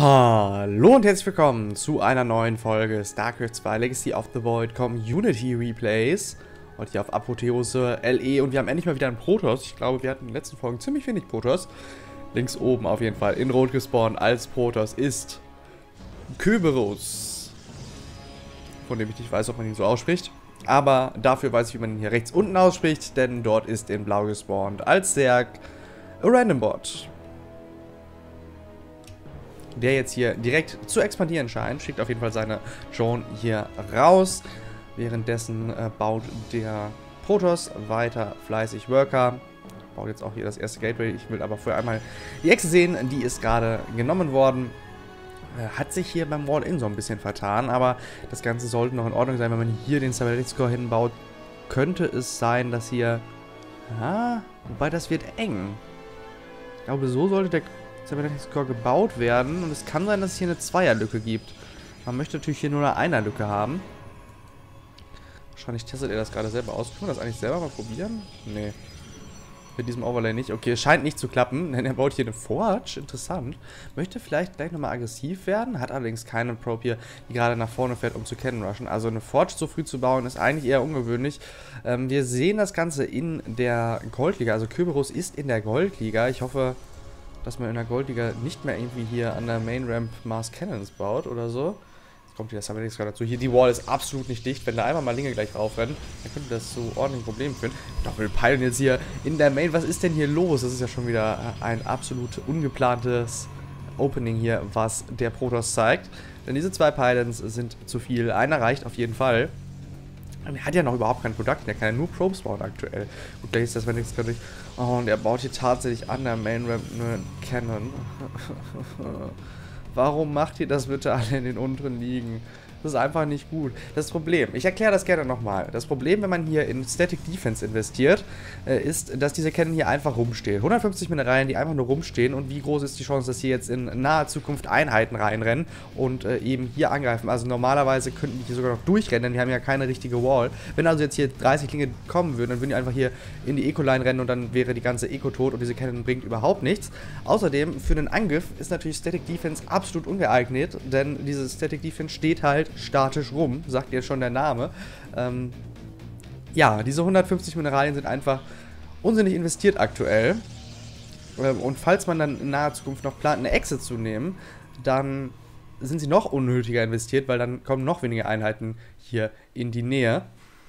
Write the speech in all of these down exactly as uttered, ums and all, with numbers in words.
Hallo und herzlich willkommen zu einer neuen Folge StarCraft zwei Legacy of the Void Community Replays. Heute hier auf Apotheose L E und wir haben endlich mal wieder einen Protoss. Ich glaube, wir hatten in den letzten Folgen ziemlich wenig Protoss. Links oben auf jeden Fall in Rot gespawnt als Protoss ist Kerberos. Von dem ich nicht weiß, ob man ihn so ausspricht. Aber dafür weiß ich, wie man ihn hier rechts unten ausspricht, denn dort ist in Blau gespawnt als Zerg Random Bot. Der jetzt hier direkt zu expandieren scheint, schickt auf jeden Fall seine Drone hier raus. Währenddessen äh, baut der Protoss weiter fleißig Worker. Baut jetzt auch hier das erste Gateway. Ich will aber vorher einmal die Echse sehen, die ist gerade genommen worden. Äh, hat sich hier beim Wall-In so ein bisschen vertan, aber das Ganze sollte noch in Ordnung sein. Wenn man hier den Stability Score hinbaut, könnte es sein, dass hier... Ja, wobei das wird eng. Ich glaube, so sollte der Stability Score gebaut werden und es kann sein, dass es hier eine Zweierlücke gibt. Man möchte natürlich hier nur eine Einer-Lücke haben. Wahrscheinlich testet er das gerade selber aus. Können wir das eigentlich selber mal probieren? Nee. Mit diesem Overlay nicht. Okay, es scheint nicht zu klappen, denn er baut hier eine Forge. Interessant. Möchte vielleicht gleich nochmal aggressiv werden. Hat allerdings keine Probe hier, die gerade nach vorne fährt, um zu Cannon rushen. Also eine Forge so früh zu bauen, ist eigentlich eher ungewöhnlich. Ähm, wir sehen das Ganze in der Goldliga. Also Kerberos ist in der Goldliga. Ich hoffe, dass man in der Goldliga nicht mehr irgendwie hier an der Main Ramp Mars Cannons baut oder so. Jetzt kommt hier das Stability Score dazu. Hier, die Wall ist absolut nicht dicht. Wenn da einmal mal Linge gleich raufrennen, dann könnte das zu ordentlichen Problemen führen. Doppelpylon jetzt hier in der Main. Was ist denn hier los? Das ist ja schon wieder ein absolut ungeplantes Opening hier, was der Protoss zeigt. Denn diese zwei Pylons sind zu viel. Einer reicht auf jeden Fall. Und er hat ja noch überhaupt kein Produkt, der kann ja nur Probes bauen aktuell. Gut, gleich ist das, wenn nichts kann ich. Oh, und er baut hier tatsächlich an der Main Ramp eine Cannon. Warum macht ihr das bitte alle in den unteren Ligen? Das ist einfach nicht gut. Das Problem, ich erkläre das gerne nochmal. Das Problem, wenn man hier in Static Defense investiert, äh, ist, dass diese Cannon hier einfach rumstehen. hundertfünfzig Mineralien, die einfach nur rumstehen. Und wie groß ist die Chance, dass hier jetzt in naher Zukunft Einheiten reinrennen und äh, eben hier angreifen? Also normalerweise könnten die hier sogar noch durchrennen, denn die haben ja keine richtige Wall. Wenn also jetzt hier dreißig Linge kommen würden, dann würden die einfach hier in die Eco-Line rennen und dann wäre die ganze Eco tot und diese Cannon bringt überhaupt nichts. Außerdem, für einen Angriff ist natürlich Static Defense absolut ungeeignet, denn diese Static Defense steht halt statisch rum, sagt jetzt schon der Name. Ähm, ja, diese hundertfünfzig Mineralien sind einfach unsinnig investiert aktuell. Ähm, und falls man dann in naher Zukunft noch plant, eine Echse zu nehmen, dann sind sie noch unnötiger investiert, weil dann kommen noch weniger Einheiten hier in die Nähe.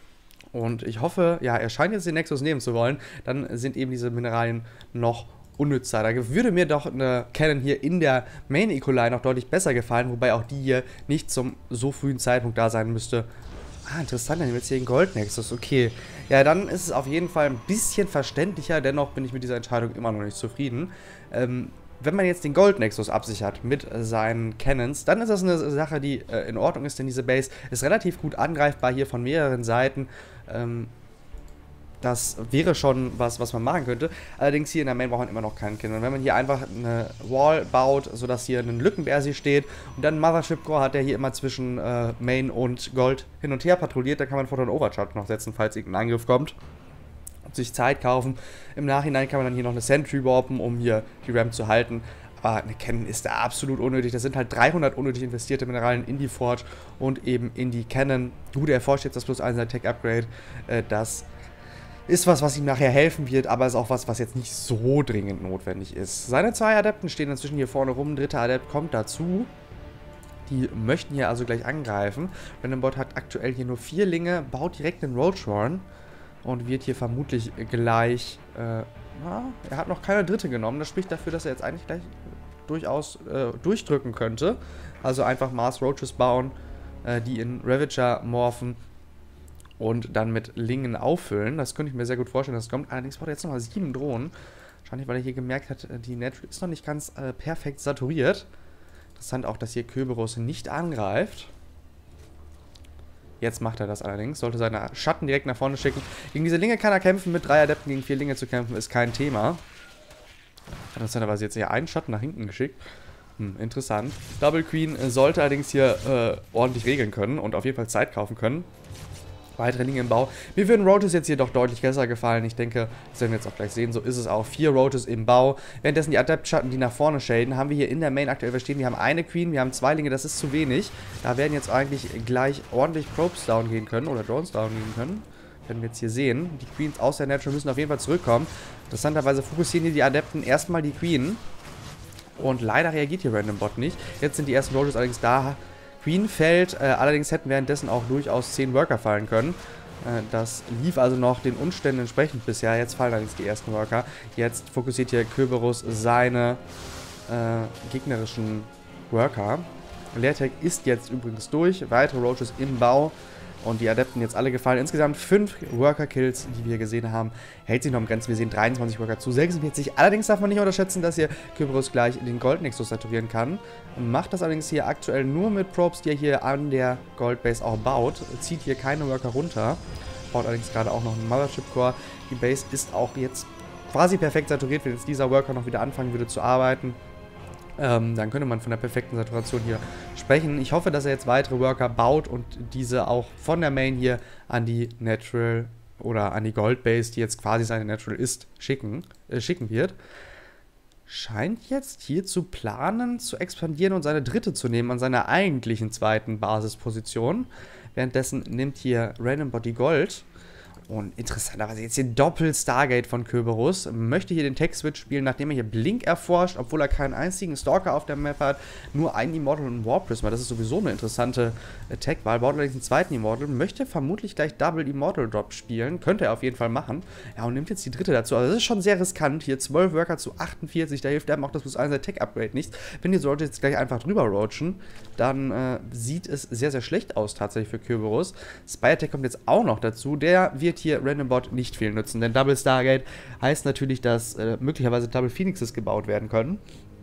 Und ich hoffe, ja, er scheint jetzt den Nexus nehmen zu wollen, dann sind eben diese Mineralien noch unnützer. Da würde mir doch eine Cannon hier in der Main Eco-Line noch deutlich besser gefallen, wobei auch die hier nicht zum so frühen Zeitpunkt da sein müsste. Ah, interessant, dann nehmen wir jetzt hier den Gold Nexus, okay. Ja, dann ist es auf jeden Fall ein bisschen verständlicher, dennoch bin ich mit dieser Entscheidung immer noch nicht zufrieden. Ähm, wenn man jetzt den Gold Nexus absichert mit seinen Cannons, dann ist das eine Sache, die äh, in Ordnung ist, denn diese Base ist relativ gut angreifbar hier von mehreren Seiten. Ähm, Das wäre schon was, was man machen könnte. Allerdings hier in der Main braucht man immer noch keinen Cannon. Wenn man hier einfach eine Wall baut, sodass hier ein Lückenbersi steht und dann einen Mothership Core hat, der hier immer zwischen äh, Main und Gold hin und her patrouilliert, dann kann man Photon Overcharge noch setzen, falls irgendein Angriff kommt. Und sich Zeit kaufen. Im Nachhinein kann man dann hier noch eine Sentry warpen, um hier die Ramp zu halten. Aber eine Cannon ist da absolut unnötig. Das sind halt dreihundert unnötig investierte Mineralien in die Forge und eben in die Cannon. Gut, er forscht jetzt das plus eins Tech Upgrade. Äh, das ist was, was ihm nachher helfen wird, aber ist auch was, was jetzt nicht so dringend notwendig ist. Seine zwei Adepten stehen inzwischen hier vorne rum. Ein dritter Adept kommt dazu. Die möchten hier also gleich angreifen. Random Bot hat aktuell hier nur vier Linge, baut direkt einen Roach-Run und wird hier vermutlich gleich... Äh, na, er hat noch keine dritte genommen. Das spricht dafür, dass er jetzt eigentlich gleich durchaus äh, durchdrücken könnte. Also einfach Mars Roaches bauen, äh, die in Ravager morphen und dann mit Lingen auffüllen. Das könnte ich mir sehr gut vorstellen, dass es kommt. Allerdings braucht er jetzt nochmal sieben Drohnen. Wahrscheinlich, weil er hier gemerkt hat, die Network ist noch nicht ganz äh, perfekt saturiert. Interessant auch, dass hier Kerberos nicht angreift. Jetzt macht er das allerdings. Sollte seine Schatten direkt nach vorne schicken. Gegen diese Linge kann er kämpfen. Mit drei Adepten gegen vier Linge zu kämpfen, ist kein Thema. Hat interessanterweise jetzt hier einen Schatten nach hinten geschickt. Hm, interessant. Double Queen sollte allerdings hier äh, ordentlich regeln können und auf jeden Fall Zeit kaufen können. Weitere Dinge im Bau. Mir würden Roaches jetzt hier doch deutlich besser gefallen. Ich denke, das werden wir jetzt auch gleich sehen. So ist es auch. Vier Roaches im Bau. Währenddessen die Adept-Schatten, die nach vorne shaden, haben wir hier in der Main aktuell verstehen. Wir haben eine Queen, wir haben zwei Linge. Das ist zu wenig. Da werden jetzt eigentlich gleich ordentlich Probes down gehen können. Oder Drones down gehen können. Werden wir jetzt hier sehen. Die Queens aus der Natural müssen auf jeden Fall zurückkommen. Interessanterweise fokussieren hier die Adepten erstmal die Queen. Und leider reagiert hier Random Bot nicht. Jetzt sind die ersten Roaches allerdings da. Queen fällt, äh, allerdings hätten währenddessen auch durchaus zehn Worker fallen können. Äh, das lief also noch den Umständen entsprechend bisher. Jetzt fallen allerdings die ersten Worker. Jetzt fokussiert hier Kerberos seine äh, gegnerischen Worker. Leertech ist jetzt übrigens durch. Weitere Roaches im Bau. Und die Adepten jetzt alle gefallen. Insgesamt fünf Worker-Kills, die wir gesehen haben. Hält sich noch im Ganzen. Wir sehen dreiundzwanzig Worker zu sechsundvierzig. Allerdings darf man nicht unterschätzen, dass hier Kerberos gleich den Gold-Nexus saturieren kann. Macht das allerdings hier aktuell nur mit Probes, die er hier an der Gold-Base auch baut. Zieht hier keine Worker runter. Baut allerdings gerade auch noch einen Mothership-Core. Die Base ist auch jetzt quasi perfekt saturiert. Wenn jetzt dieser Worker noch wieder anfangen würde zu arbeiten, Ähm, dann könnte man von der perfekten Saturation hier sprechen. Ich hoffe, dass er jetzt weitere Worker baut und diese auch von der Main hier an die Natural oder an die Gold Base, die jetzt quasi seine Natural ist, schicken, äh, schicken wird. Scheint jetzt hier zu planen, zu expandieren und seine dritte zu nehmen an seiner eigentlichen zweiten Basisposition. Währenddessen nimmt hier Random Bot die Gold. Und interessanterweise jetzt hier Doppel-Stargate von Kerberos. Möchte hier den Tech-Switch spielen, nachdem er hier Blink erforscht, obwohl er keinen einzigen Stalker auf der Map hat. Nur einen Immortal und einen War Prisma. Das ist sowieso eine interessante Tech-Wahl. Baut allerdings einen zweiten Immortal. Möchte vermutlich gleich Double Immortal Drop spielen. Könnte er auf jeden Fall machen. Ja, und nimmt jetzt die dritte dazu. Also das ist schon sehr riskant. Hier zwölf Worker zu achtundvierzig. Da hilft einem auch das plus eins Tech-Upgrade nichts. Wenn die sollte jetzt gleich einfach drüber roachen, dann äh, sieht es sehr, sehr schlecht aus tatsächlich für Kerberos. Spire Tech kommt jetzt auch noch dazu. Der wird hier Random Bot nicht viel nutzen, denn Double Stargate heißt natürlich, dass äh, möglicherweise Double Phoenixes gebaut werden können.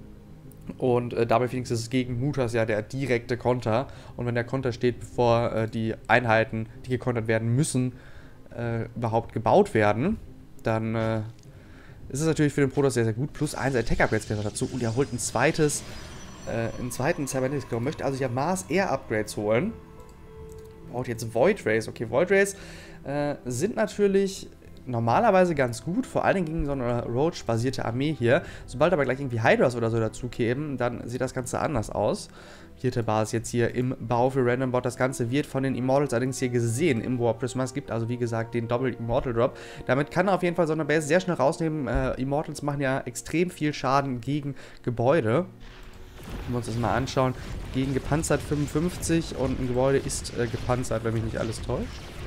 Und äh, Double Phoenixes ist gegen Mutas ja der direkte Konter. Und wenn der Konter steht, bevor äh, die Einheiten, die gekontert werden müssen, äh, überhaupt gebaut werden, dann äh, ist es natürlich für den Protoss sehr, sehr gut. Plus eins Attack-Upgrades dazu und er holt ein zweites, äh, einen zweiten Cybernetics Claw. Möchte also ja Mars Air Upgrades holen. Baut jetzt Void Rays. Okay, Void Rays äh, sind natürlich normalerweise ganz gut, vor allen Dingen gegen so eine Roach-basierte Armee hier. Sobald aber gleich irgendwie Hydras oder so dazu kämen, dann sieht das Ganze anders aus. Vierte Basis jetzt hier im Bau für Random Bot. Das Ganze wird von den Immortals allerdings hier gesehen im War Prisma. Es gibt also wie gesagt den Double Immortal Drop. Damit kann er auf jeden Fall so eine Base sehr schnell rausnehmen. Äh, Immortals machen ja extrem viel Schaden gegen Gebäude. Wenn wir uns das mal anschauen, gegen gepanzert fünfundfünfzig und ein Gebäude ist äh, gepanzert, wenn mich nicht alles täuscht.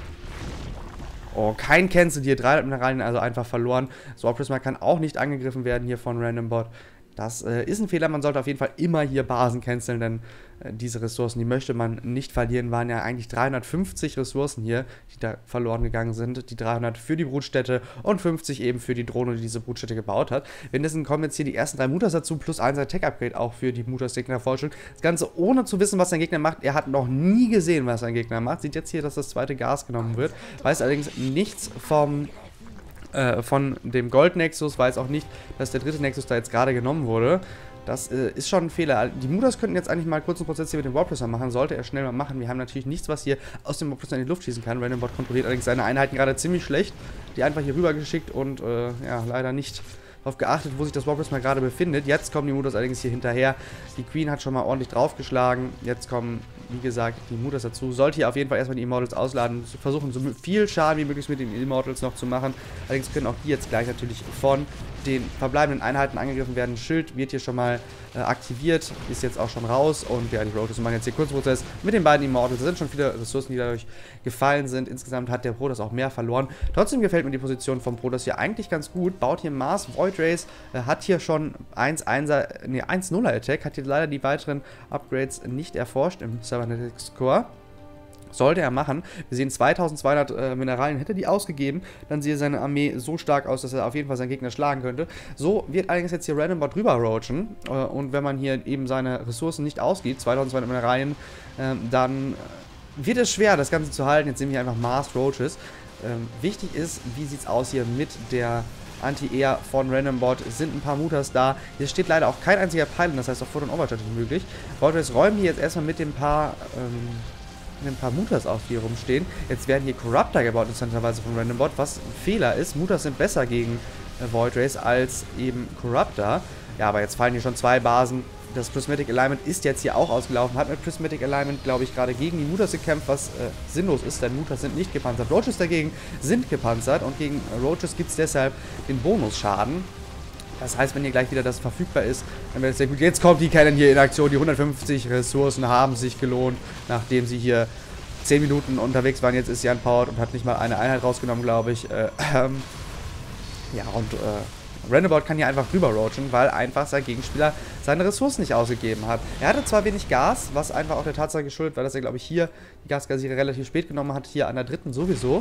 Oh, kein Cancel hier, dreihundert Mineralien also einfach verloren. So, Prisma kann auch nicht angegriffen werden hier von Random Bot. Das äh, ist ein Fehler, man sollte auf jeden Fall immer hier Basen canceln, denn äh, diese Ressourcen, die möchte man nicht verlieren, waren ja eigentlich dreihundertfünfzig Ressourcen hier, die da verloren gegangen sind. Die dreihundert für die Brutstätte und fünfzig eben für die Drohne, die diese Brutstätte gebaut hat. Währenddessen kommen jetzt hier die ersten drei Mutas dazu, plus eins Tech-Upgrade auch für die Mutas-Gegner vorstellen. Das Ganze ohne zu wissen, was sein Gegner macht. Er hat noch nie gesehen, was sein Gegner macht. Sieht jetzt hier, dass das zweite Gas genommen wird. Weiß allerdings nichts vom... von dem Gold-Nexus, weiß auch nicht, dass der dritte Nexus da jetzt gerade genommen wurde. Das äh, ist schon ein Fehler. Die Mutas könnten jetzt eigentlich mal kurz einen Prozess hier mit dem War Prisma machen, sollte er schnell mal machen. Wir haben natürlich nichts, was hier aus dem War Prisma in die Luft schießen kann. Random Bot kontrolliert allerdings seine Einheiten gerade ziemlich schlecht. Die einfach hier rüber geschickt und äh, ja, leider nicht darauf geachtet, wo sich das War Prisma gerade befindet. Jetzt kommen die Mutas allerdings hier hinterher. Die Queen hat schon mal ordentlich draufgeschlagen. Jetzt kommen, wie gesagt, die Mutas dazu. Sollte hier auf jeden Fall erstmal die Immortals ausladen. Versuchen, so viel Schaden wie möglich mit den Immortals noch zu machen. Allerdings können auch die jetzt gleich natürlich von den verbleibenden Einheiten angegriffen werden. Schild wird hier schon mal äh, aktiviert, ist jetzt auch schon raus. Und ja, die Roaches machen jetzt hier Kurzprozess mit den beiden Immortals. Es sind schon viele Ressourcen, die dadurch gefallen sind. Insgesamt hat der Protoss auch mehr verloren. Trotzdem gefällt mir die Position vom Protoss hier eigentlich ganz gut. Baut hier Mars, Void Rays, äh, hat hier schon eins Einser, nee, eins Nuller Attack, hat hier leider die weiteren Upgrades nicht erforscht im Cybernetics Core. Sollte er machen. Wir sehen zweitausendzweihundert äh, Mineralien, hätte die ausgegeben, dann sehe seine Armee so stark aus, dass er auf jeden Fall seinen Gegner schlagen könnte. So wird allerdings jetzt hier Random Bot drüber roachen äh, und wenn man hier eben seine Ressourcen nicht ausgibt, zweitausendzweihundert Mineralien, äh, dann wird es schwer, das Ganze zu halten. Jetzt sehen wir einfach Mars Roaches. Ähm, wichtig ist, wie sieht es aus hier mit der Anti-Air von Random Bot. Es sind ein paar Mutas da. Hier steht leider auch kein einziger Pylon, das heißt auch Foto- und Overcharge nicht möglich. Void Rays räumen hier jetzt erstmal mit dem paar... Ähm, ein paar Mutas auch hier rumstehen. Jetzt werden hier Corruptor gebaut, interessanterweise von Randombot, was ein Fehler ist. Mutas sind besser gegen äh, Void Rays als eben Corruptor. Ja, aber jetzt fallen hier schon zwei Basen. Das Prismatic Alignment ist jetzt hier auch ausgelaufen. Hat mit Prismatic Alignment, glaube ich, gerade gegen die Mutas gekämpft, was äh, sinnlos ist, denn Mutas sind nicht gepanzert. Roaches dagegen sind gepanzert und gegen Roaches gibt es deshalb den Bonusschaden. Das heißt, wenn hier gleich wieder das verfügbar ist, dann wäre es sehr gut. Jetzt kommt die Cannon hier in Aktion. Die hundertfünfzig Ressourcen haben sich gelohnt, nachdem sie hier zehn Minuten unterwegs waren. Jetzt ist sie unpowered und hat nicht mal eine Einheit rausgenommen, glaube ich. Äh, ähm, ja, und äh, Randombot kann hier einfach rüber roachen, weil einfach sein Gegenspieler seine Ressourcen nicht ausgegeben hat. Er hatte zwar wenig Gas, was einfach auch der Tatsache geschuldet war, dass er, glaube ich, hier die Gasgasierer relativ spät genommen hat, hier an der dritten sowieso.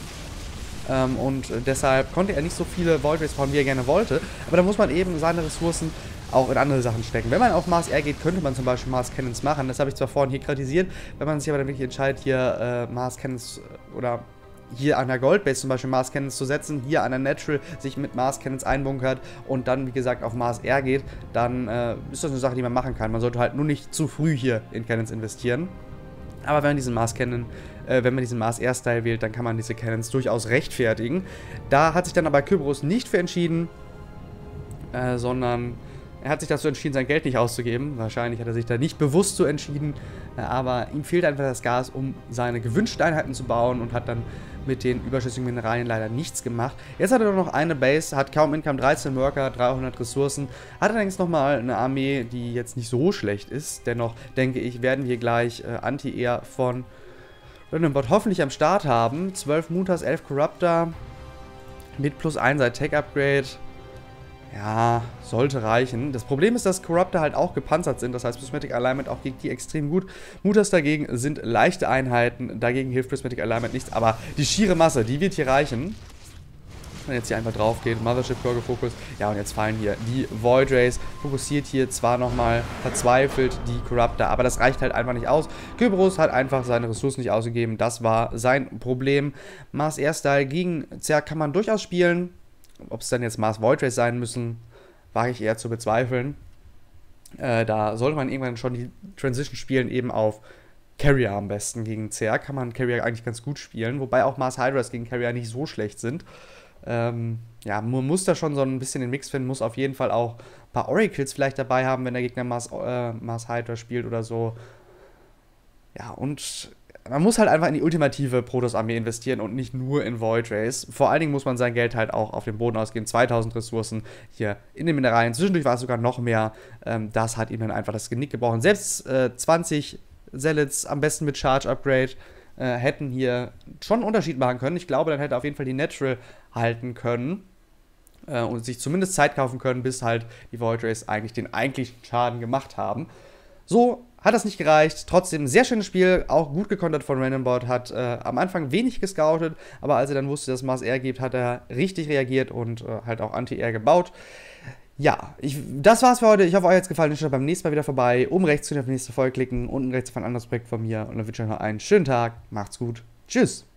Ähm, und deshalb konnte er nicht so viele Void Rays bauen, wie er gerne wollte. Aber da muss man eben seine Ressourcen auch in andere Sachen stecken. Wenn man auf Mars R geht, könnte man zum Beispiel Mars Cannons machen. Das habe ich zwar vorhin hier kritisiert. Wenn man sich aber dann wirklich entscheidet, hier äh, Mars Cannons oder hier an der Goldbase zum Beispiel Mars Cannons zu setzen, hier an der Natural sich mit Mars Cannons einbunkert und dann, wie gesagt, auf Mars R geht, dann äh, ist das eine Sache, die man machen kann. Man sollte halt nur nicht zu früh hier in Cannons investieren. Aber wenn man diesen Mars Cannon, äh, wenn man diesen Mars R-Style wählt, dann kann man diese Cannons durchaus rechtfertigen. Da hat sich dann aber Kerberos nicht für entschieden, äh, sondern er hat sich dazu entschieden, sein Geld nicht auszugeben. Wahrscheinlich hat er sich da nicht bewusst so entschieden, äh, aber ihm fehlt einfach das Gas, um seine gewünschten Einheiten zu bauen und hat dann mit den überschüssigen Mineralien leider nichts gemacht. Jetzt hat er nur noch eine Base, hat kaum Income, dreizehn Worker, dreihundert Ressourcen, hat allerdings nochmal eine Armee, die jetzt nicht so schlecht ist. Dennoch denke ich, werden wir gleich äh, Anti-Air von Randombot hoffentlich am Start haben. zwölf Mutas, elf Corruptor mit plus eins Tech-Upgrade. Ja, sollte reichen. Das Problem ist, dass Corruptor halt auch gepanzert sind. Das heißt, Prismatic Alignment auch gegen die extrem gut. Mutas dagegen sind leichte Einheiten. Dagegen hilft Prismatic Alignment nichts. Aber die schiere Masse, die wird hier reichen. Wenn jetzt hier einfach drauf geht. Mothership Core gefokust. Ja, und jetzt fallen hier die Void Rays. Fokussiert hier zwar nochmal verzweifelt die Corruptor, aber das reicht halt einfach nicht aus. Kerberos hat einfach seine Ressourcen nicht ausgegeben. Das war sein Problem. Mars Airstyle gegen Zerg kann man durchaus spielen. Ob es dann jetzt Mars Void Rays sein müssen, wage ich eher zu bezweifeln. Äh, da sollte man irgendwann schon die Transition spielen, eben auf Carrier am besten gegen Zerg. Kann man Carrier eigentlich ganz gut spielen, wobei auch Mars Hydras gegen Carrier nicht so schlecht sind. Ähm, ja, man muss da schon so ein bisschen den Mix finden, muss auf jeden Fall auch ein paar Oracles vielleicht dabei haben, wenn der Gegner Mars, äh, Mars Hydra spielt oder so. Ja, und man muss halt einfach in die ultimative Protoss-Armee investieren und nicht nur in Void Rays. Vor allen Dingen muss man sein Geld halt auch auf den Boden ausgeben. zweitausend Ressourcen hier in den Mineralien. Zwischendurch war es sogar noch mehr. Ähm, das hat ihm dann einfach das Genick gebrochen. Selbst äh, zwanzig Zealots, am besten mit Charge-Upgrade, äh, hätten hier schon einen Unterschied machen können. Ich glaube, dann hätte er auf jeden Fall die Natural halten können. Äh, und sich zumindest Zeit kaufen können, bis halt die Void Rays eigentlich den eigentlichen Schaden gemacht haben. So hat das nicht gereicht. Trotzdem ein sehr schönes Spiel, auch gut gekontert von Randombot, hat äh, am Anfang wenig gescoutet, aber als er dann wusste, dass Mars R gibt, hat er richtig reagiert und äh, halt auch Anti-Air gebaut. Ja, ich, das war's für heute. Ich hoffe, euch hat's gefallen. Ich schaue beim nächsten Mal wieder vorbei. Oben rechts zu der nächste Folge klicken, unten rechts auf ein anderes Projekt von mir und dann wünsche ich euch noch einen schönen Tag. Macht's gut. Tschüss.